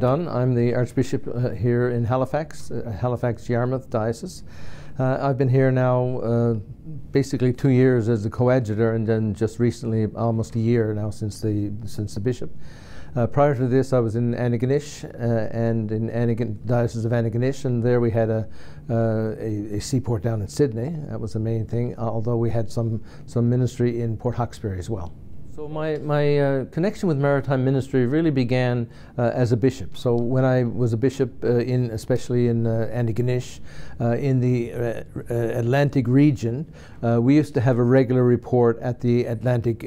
Dunn. I'm the Archbishop here in Halifax, Halifax-Yarmouth Diocese. I've been here now basically 2 years as the coadjutor, and then just recently almost a year now since the bishop. Prior to this, I was in Antigonish and in Diocese of Antigonish, and there we had a seaport down in Sydney. That was the main thing, although we had some ministry in Port Hawkesbury as well. So my connection with maritime ministry really began as a bishop. So when I was a bishop, especially in Antigonish, in the Atlantic region, we used to have a regular report at the Atlantic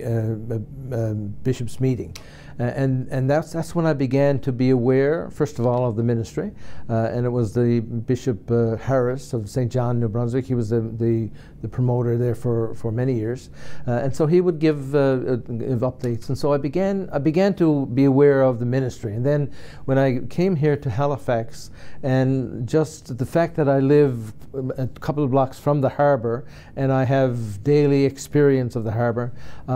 bishops' meeting. And that's when I began to be aware, first of all, of the ministry. And it was the Bishop Harris of St. John, New Brunswick. He was the promoter there for many years. And so he would give updates. And so I began to be aware of the ministry. And then when I came here to Halifax, and just the fact that I live a couple of blocks from the harbour and I have daily experience of the harbour,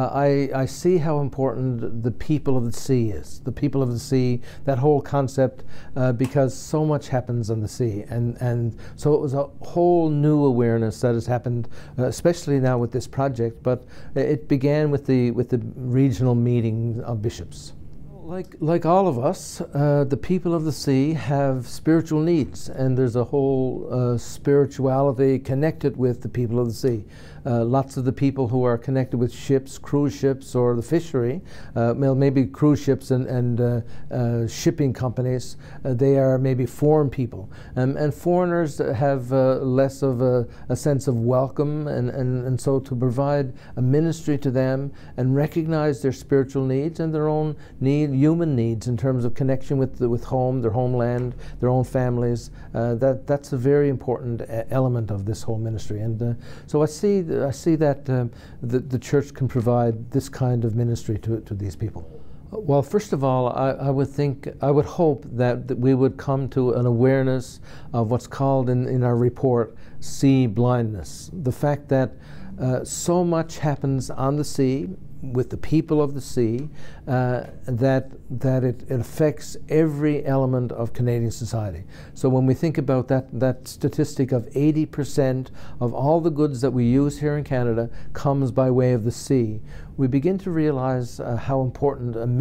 I see how important the people of the sea is. The people of the sea, that whole concept, because so much happens on the sea. And so it was a whole new awareness that has happened, especially now with this project, but it began with the regional meeting of bishops. Like all of us, the people of the sea have spiritual needs, and there's a whole spirituality connected with the people of the sea. Lots of the people who are connected with ships, cruise ships, or the fishery, maybe cruise ships and shipping companies, they are maybe foreign people. And foreigners have less of a sense of welcome, and so to provide a ministry to them and recognize their spiritual needs and their own human needs in terms of connection with home, their homeland, their own families, that's a very important element of this whole ministry. And so I see that the church can provide this kind of ministry to these people. Well, first of all, I would hope that we would come to an awareness of what's called in our report sea blindness. The fact that so much happens on the sea with the people of the sea, that it affects every element of Canadian society. So when we think about that statistic of 80% of all the goods that we use here in Canada comes by way of the sea, we begin to realize how important a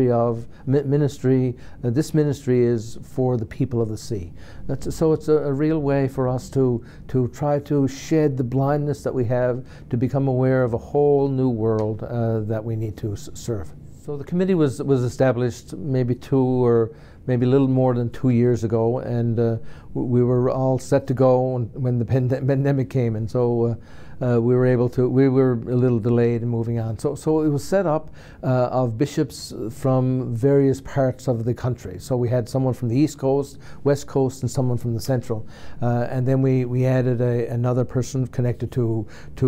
this ministry is for the people of the sea. So it's a real way for us to try to shed the blindness that we have, to become aware of a whole new world that we need to serve. So the committee was established maybe 2 or maybe a little more than 2 years ago, and we were all set to go when the pandemic came, and so we were a little delayed in moving on. So it was set up of bishops from various parts of the country. So we had someone from the East Coast, West Coast, and someone from the Central. And then we added another person connected to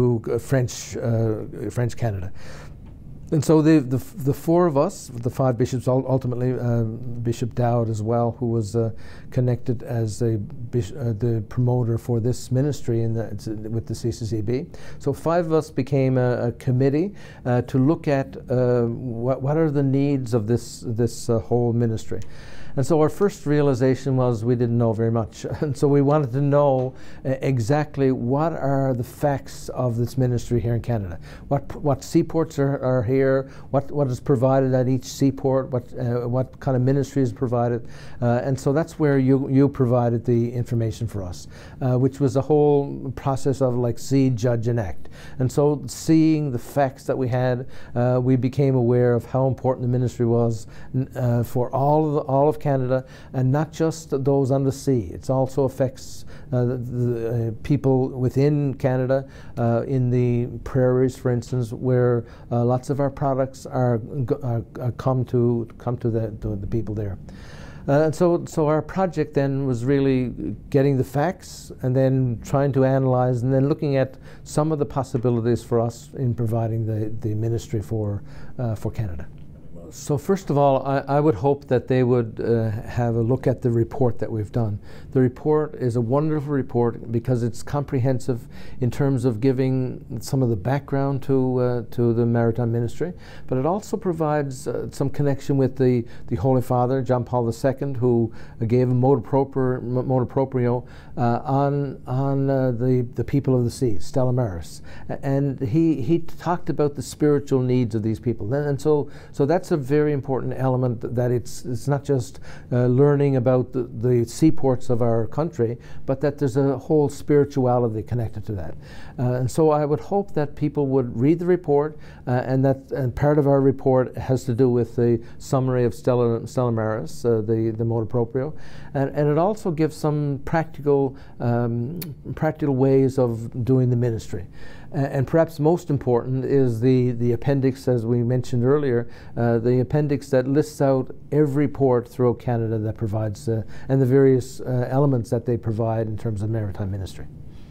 French Canada. And so the 4 of us, the 5 bishops, ultimately Bishop Dowd as well, who was connected as the promoter for this ministry with the CCCB. So 5 of us became a committee to look at what are the needs of this whole ministry. And so our first realization was we didn't know very much. And so we wanted to know exactly what are the facts of this ministry here in Canada. What seaports are here, what is provided at each seaport, what kind of ministry is provided. And so that's where you provided the information for us, which was a whole process of like see, judge, and act. And so seeing the facts that we had, we became aware of how important the ministry was for all of Canada, and not just those on the sea. It also affects the people within Canada, in the prairies, for instance, where lots of our products come to the people there. And so our project then was really getting the facts and then trying to analyze and then looking at some of the possibilities for us in providing the ministry for Canada. So first of all, I would hope that they would have a look at the report that we've done. The report is a wonderful report because it's comprehensive in terms of giving some of the background to the Maritime Ministry, but it also provides some connection with the Holy Father, John Paul II, who gave a motu proprio on the people of the sea, Stella Maris. And he talked about the spiritual needs of these people. And so that's a very important element, that it's not just learning about the seaports of our country, but that there's a whole spirituality connected to that. And so I would hope that people would read the report, and part of our report has to do with the summary of Stella Maris, the motu proprio, and it also gives some practical ways of doing the ministry. And perhaps most important is the appendix, as we mentioned earlier, the appendix that lists out every port throughout Canada that provides, and the various elements that they provide in terms of maritime ministry.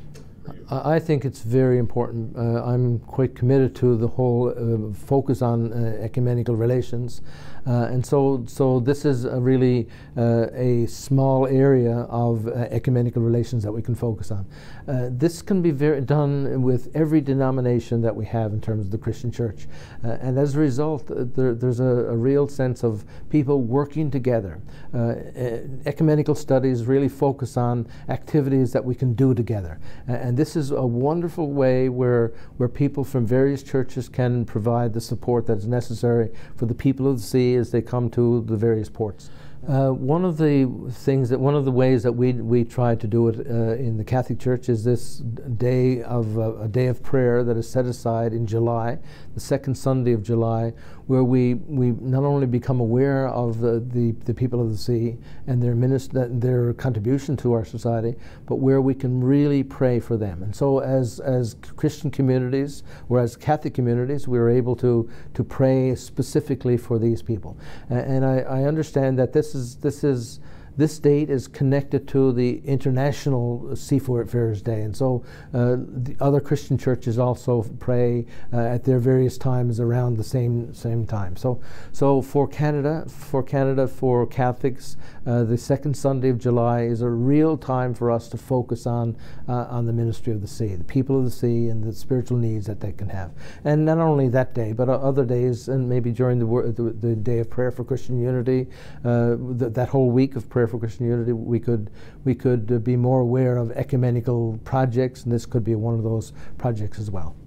I think it's very important. I'm quite committed to the whole focus on ecumenical relations, and so this is really a small area of ecumenical relations that we can focus on. This can be done with every denomination that we have in terms of the Christian Church, and as a result, there's a real sense of people working together. Ecumenical studies really focus on activities that we can do together, and this is a wonderful way where people from various churches can provide the support that is necessary for the people of the sea as they come to the various ports. One of the ways that we try to do it in the Catholic Church is this day of a day of prayer that is set aside in July, the second Sunday of July, where we not only become aware of the people of the sea and their contribution to our society, but where we can really pray for them. And so as Christian communities, or as Catholic communities, we're able to pray specifically for these people. And I understand that this date is connected to the International Seafarers Day, and so the other Christian churches also pray at their various times around the same time. So for Canada, for Catholics, the second Sunday of July is a real time for us to focus on the ministry of the sea, the people of the sea, and the spiritual needs that they can have. And not only that day, but other days, and maybe during the day of prayer for Christian unity, that whole week of prayer for Christian unity, we could be more aware of ecumenical projects, and this could be one of those projects as well.